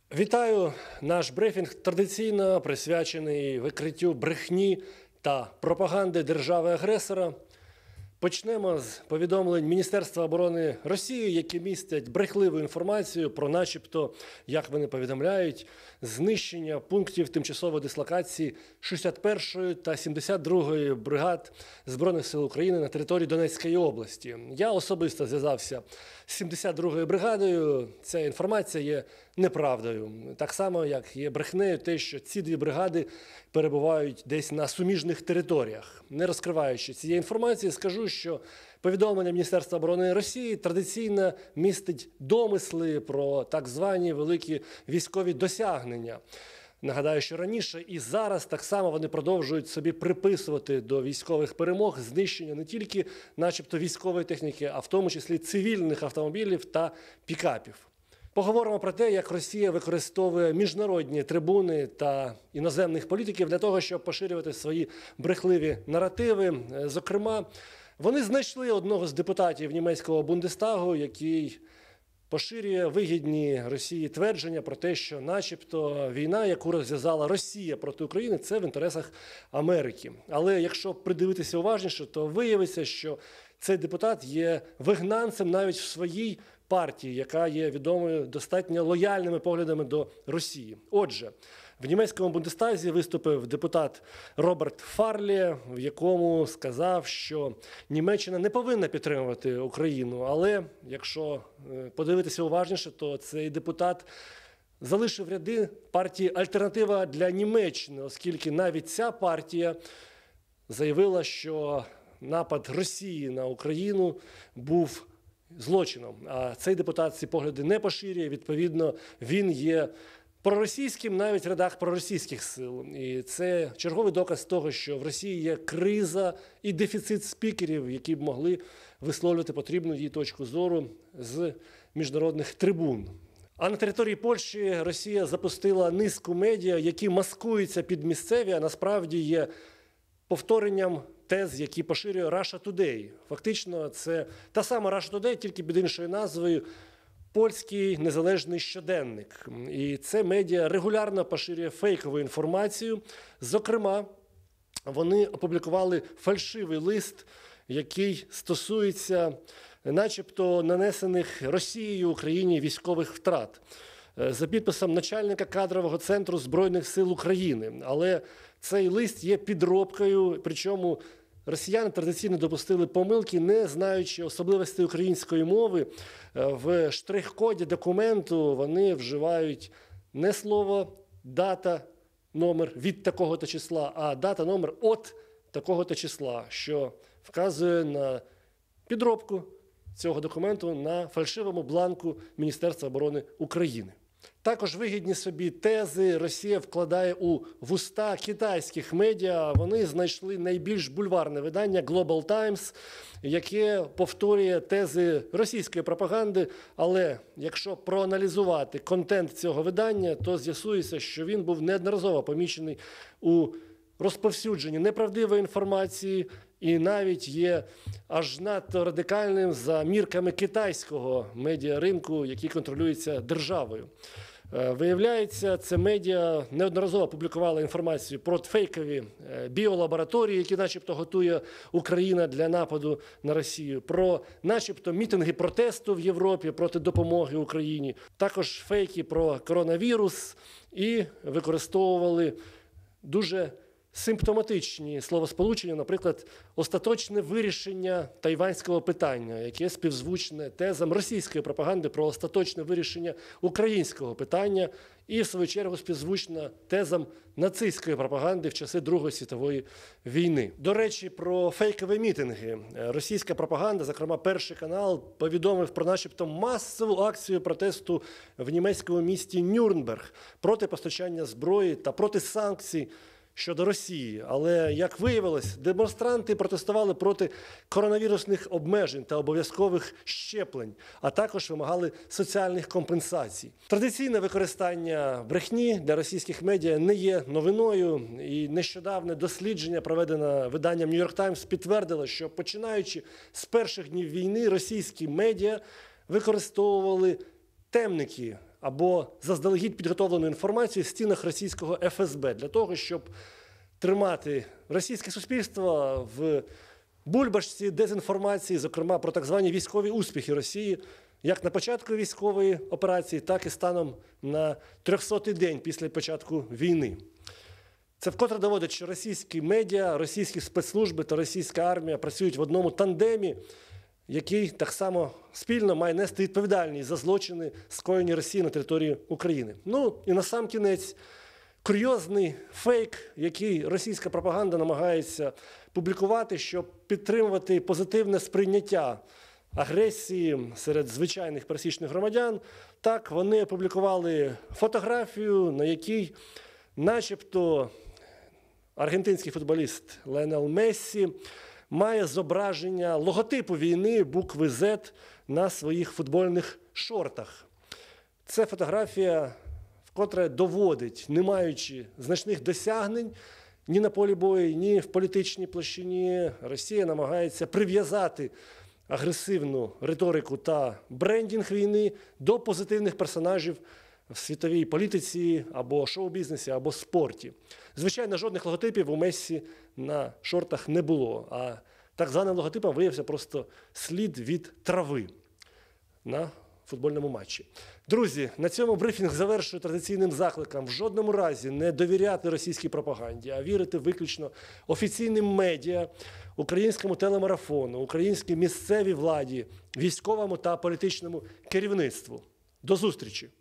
Вітаю! Наш брифінг традиційно присвячений викриттю брехні та пропаганди держави-агресора. Почнемо з повідомлень Міністерства оборони Росії, які містять брехливу інформацію про начебто, як вони повідомляють, знищення пунктів тимчасової дислокації 61-ї та 72-ї бригад Збройних сил України на території Донецької області. Я особисто зв'язався з 72-ю бригадою. Ця інформація є неправдою. Так само, як є брехнею те, що ці дві бригади перебувають десь на суміжних територіях. Не розкриваючи цієї інформації, скажу, що повідомлення Міністерства оборони Росії традиційно містить домисли про так звані великі військові досягнення. Нагадаю, що раніше і зараз так само вони продовжують собі приписувати до військових перемог знищення не тільки начебто військової техніки, а в тому числі цивільних автомобілів та пікапів. Поговоримо про те, як Росія використовує міжнародні трибуни та іноземних політиків для того, щоб поширювати свої брехливі наративи. Зокрема, вони знайшли одного з депутатів німецького Бундестагу, який поширює вигідні Росії твердження про те, що начебто війна, яку розв'язала Росія проти України, це в інтересах Америки. Але якщо придивитися уважніше, то виявиться, що цей депутат є вигнанцем навіть в своїй партії, яка є відомою достатньо лояльними поглядами до Росії. Отже, в німецькому Бундестазі виступив депутат Роберт Фарлє, в якому сказав, що Німеччина не повинна підтримувати Україну. Але якщо подивитися уважніше, то цей депутат залишив ряди партії «Альтернатива для Німеччини», оскільки навіть ця партія заявила, що напад Росії на Україну був злочином. А цей депутат ці погляди не поширює, відповідно, він є проросійським навіть в рядах проросійських сил. І це черговий доказ того, що в Росії є криза і дефіцит спікерів, які б могли висловлювати потрібну їй точку зору з міжнародних трибун. А на території Польщі Росія запустила низку медіа, які маскуються під місцеві, а насправді є повторенням тез, які поширює Russia Today. Фактично, це та сама Russia Today, тільки під іншою назвою «Польський незалежний щоденник». І це медіа регулярно поширює фейкову інформацію. Зокрема, вони опублікували фальшивий лист, який стосується начебто нанесених Росією Україні військових втрат, за підписом начальника кадрового центру Збройних сил України. Але цей лист є підробкою, причому росіяни традиційно допустили помилки, не знаючи особливостей української мови. В штрих-коді документу вони вживають не слово «дата», номер від такого-то числа, а дата, номер от такого-то числа, що вказує на підробку цього документу на фальшивому бланку Міністерства оборони України. Також вигідні собі тези Росія вкладає у вуста китайських медіа. Вони знайшли найбільш бульварне видання Global Times, яке повторює тези російської пропаганди. Але якщо проаналізувати контент цього видання, то з'ясується, що він був неодноразово помічений у розповсюдженні неправдивої інформації і навіть є аж надто радикальним за мірками китайського медіаринку, який контролюється державою. Виявляється, це медіа неодноразово публікувало інформацію про фейкові біолабораторії, які начебто готує Україна для нападу на Росію, про начебто мітинги протесту в Європі проти допомоги Україні, також фейки про коронавірус і використовували дуже симптоматичні словосполучення, наприклад, остаточне вирішення тайванського питання, яке співзвучне тезам російської пропаганди про остаточне вирішення українського питання і, в свою чергу, співзвучне тезам нацистської пропаганди в часи Другої світової війни. До речі, про фейкові мітинги. Російська пропаганда, зокрема Перший канал, повідомив про начебто масову акцію протесту в німецькому місті Нюрнберг проти постачання зброї та проти санкцій щодо Росії. Але, як виявилось, демонстранти протестували проти коронавірусних обмежень та обов'язкових щеплень, а також вимагали соціальних компенсацій. Традиційне використання брехні для російських медіа не є новиною, і нещодавне дослідження, проведене виданням New York Times, підтвердило, що починаючи з перших днів війни російські медіа використовували темники або заздалегідь підготовлену інформацію в стінах російського ФСБ для того, щоб тримати російське суспільство в бульбашці дезінформації, зокрема про так звані військові успіхи Росії, як на початку військової операції, так і станом на 300-й день після початку війни. Це вкотре доводить, що російські медіа, російські спецслужби та російська армія працюють в одному тандемі, який так само спільно має нести відповідальність за злочини, скоєні Росією на території України. Ну і насамкінець курйозний фейк, який російська пропаганда намагається публікувати, щоб підтримувати позитивне сприйняття агресії серед звичайних пересічних громадян. Так, вони опублікували фотографію, на якій начебто аргентинський футболіст Ліонель Мессі має зображення логотипу війни букви Z на своїх футбольних шортах. Це фотографія вкотре доводить, не маючи значних досягнень ні на полі бою, ні в політичній площині, Росія намагається прив'язати агресивну риторику та брендінг війни до позитивних персонажів в світовій політиці, або шоу-бізнесі, або спорті. Звичайно, жодних логотипів у Мессі на шортах не було, а так званим логотипом виявився просто слід від трави на футбольному матчі. Друзі, на цьому брифінг завершую традиційним закликом в жодному разі не довіряти російській пропаганді, а вірити виключно офіційним медіа, українському телемарафону, українській місцевій владі, військовому та політичному керівництву. До зустрічі!